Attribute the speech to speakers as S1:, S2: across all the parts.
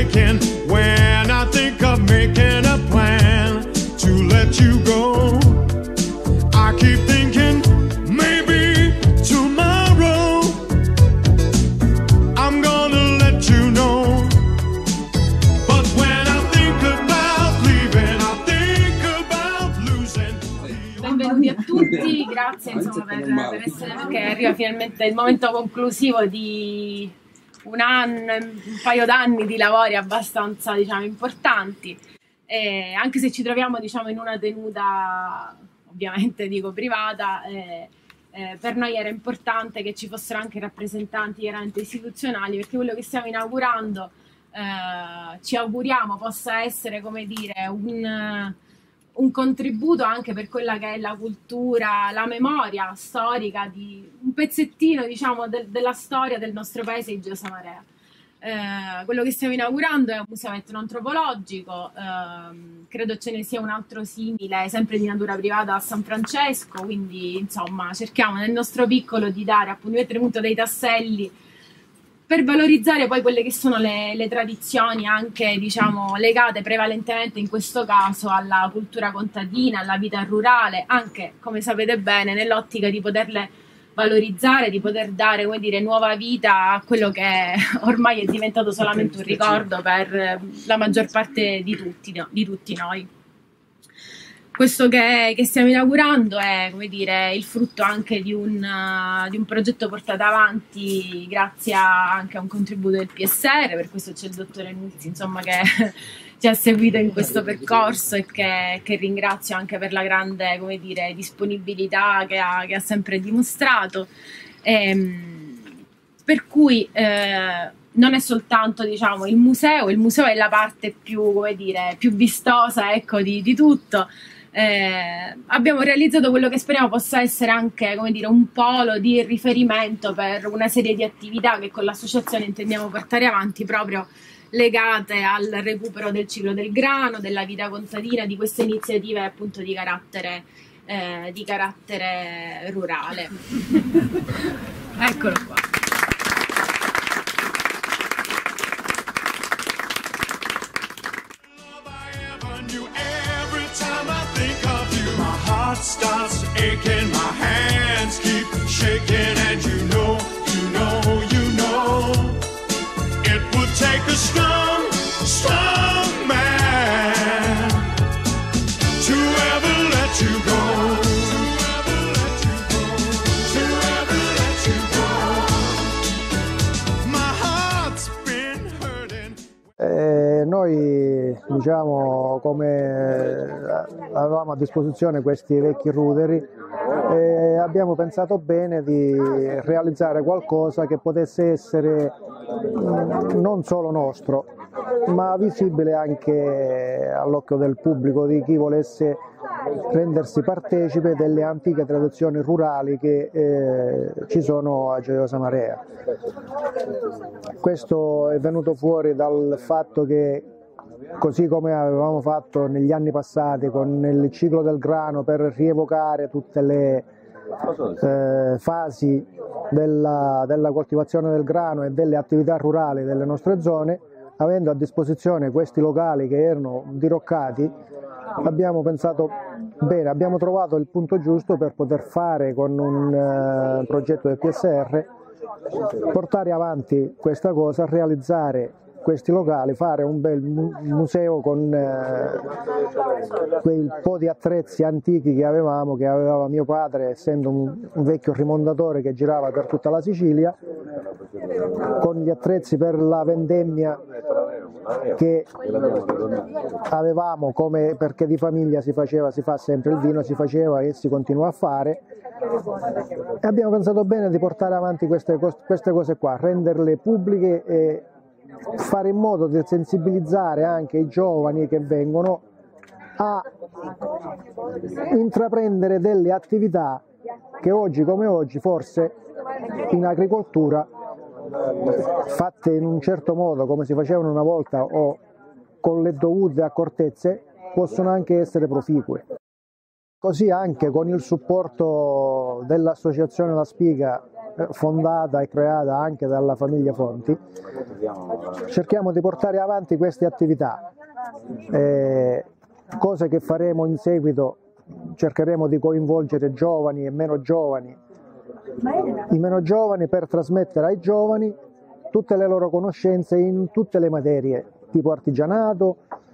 S1: aching when I think of making a plan to let you go. I keep thinking maybe tomorrow I'm gonna let you know. But when I think about leaving, I think about losing.
S2: Benvenuti a tutti, grazie insomma per essere qui, che arriva finalmente il momento conclusivo di un paio d'anni di lavori abbastanza, diciamo, importanti, anche se ci troviamo, diciamo, in una tenuta ovviamente dico privata, per noi era importante che ci fossero anche rappresentanti chiaramente istituzionali, perché quello che stiamo inaugurando ci auguriamo possa essere, come dire, un contributo anche per quella che è la cultura, la memoria storica di un pezzettino, diciamo, della storia del nostro paese di Gioia Marea. Quello che stiamo inaugurando è un museo etnoantropologico, credo ce ne sia un altro simile, sempre di natura privata, a San Francesco, quindi insomma cerchiamo nel nostro piccolo di dare, appunto, di mettere appunto dei tasselli per valorizzare poi quelle che sono le tradizioni anche, diciamo, legate prevalentemente in questo caso alla cultura contadina, alla vita rurale, anche, come sapete bene, nell'ottica di poterle valorizzare, di poter dare, come dire, nuova vita a quello che ormai è diventato solamente un ricordo per la maggior parte di tutti noi. Questo che stiamo inaugurando è, come dire, il frutto anche di un progetto portato avanti grazie anche a un contributo del PSR, per questo c'è il dottore Nuzzi, insomma, che ci ha seguito in questo percorso e che ringrazio anche per la grande, come dire, disponibilità che ha sempre dimostrato. Per cui non è soltanto, diciamo, il museo è la parte più, come dire, più vistosa, ecco, di tutto. Abbiamo realizzato quello che speriamo possa essere anche, come dire, un polo di riferimento per una serie di attività che con l'associazione intendiamo portare avanti, proprio legate al recupero del ciclo del grano, della vita contadina, di queste iniziative appunto di carattere rurale. Eccolo qua.
S1: Starts aching, my hands keep shaking, and you know, it would take a strong man to ever let you go, to ever let you go. My heart's been hurting.
S3: Noi, diciamo, come avevamo a disposizione questi vecchi ruderi, abbiamo pensato bene di realizzare qualcosa che potesse essere non solo nostro, ma visibile anche all'occhio del pubblico, di chi volesse rendersi partecipe delle antiche tradizioni rurali che ci sono a Gioia Marea. Questo è venuto fuori dal fatto che, così come avevamo fatto negli anni passati con il ciclo del grano, per rievocare tutte le fasi della coltivazione del grano e delle attività rurali delle nostre zone, avendo a disposizione questi locali che erano diroccati, abbiamo pensato bene, abbiamo trovato il punto giusto per poter fare, con un progetto del PSR, portare avanti questa cosa, realizzare questi locali, fare un bel museo con quel po' di attrezzi antichi che aveva mio padre, essendo un vecchio rimontatore che girava per tutta la Sicilia, con gli attrezzi per la vendemmia che avevamo, come perché di famiglia si fa sempre il vino, si faceva e si continua a fare, e abbiamo pensato bene di portare avanti queste cose qua, renderle pubbliche e fare in modo di sensibilizzare anche i giovani che vengono a intraprendere delle attività che oggi come oggi forse in agricoltura, fatte in un certo modo come si facevano una volta o con le dovute accortezze, possono anche essere proficue. Così anche con il supporto dell'associazione La Spiga fondata e creata anche dalla famiglia Fonti, cerchiamo di portare avanti queste attività, cose che faremo in seguito. Cercheremo di coinvolgere giovani e meno giovani, i meno giovani, per trasmettere ai giovani tutte le loro conoscenze in tutte le materie, tipo artigianato,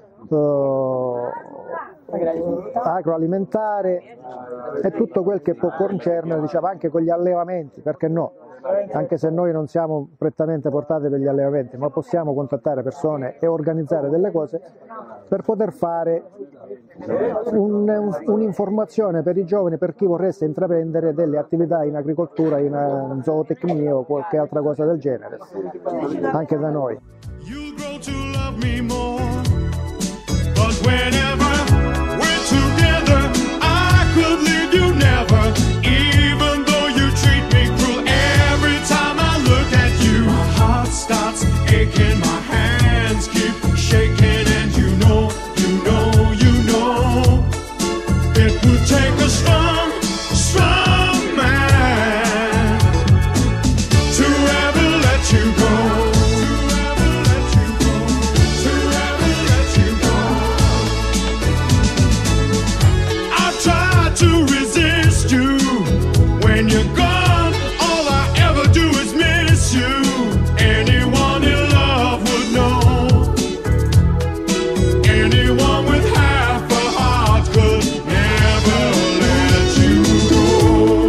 S3: agroalimentare e tutto quel che può concernere, diciamo, anche con gli allevamenti, perché no? Anche se noi non siamo prettamente portati per gli allevamenti, ma possiamo contattare persone e organizzare delle cose per poter fare un'informazione per i giovani, per chi vorresse intraprendere delle attività in agricoltura, in zootecnia o qualche altra cosa del genere, anche da noi.
S1: Starts aching, my hands keep shaking, and you know, it would take a strong, strong man to ever let you go, to ever let you go. I've tried to resist you when you're gone. All I ever do is miss you. Anyone in love would know. Anyone with half a heart could never let you go.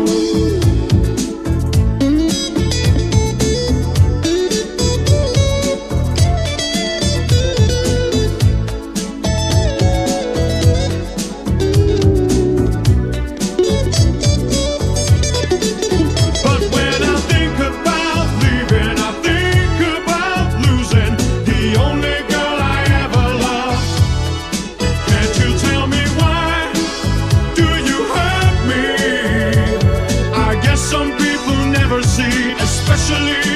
S1: But when I think about leaving, I think about losing the only girl I ever loved. Can't you tell me why? Do you hurt me? I guess some people never see, especially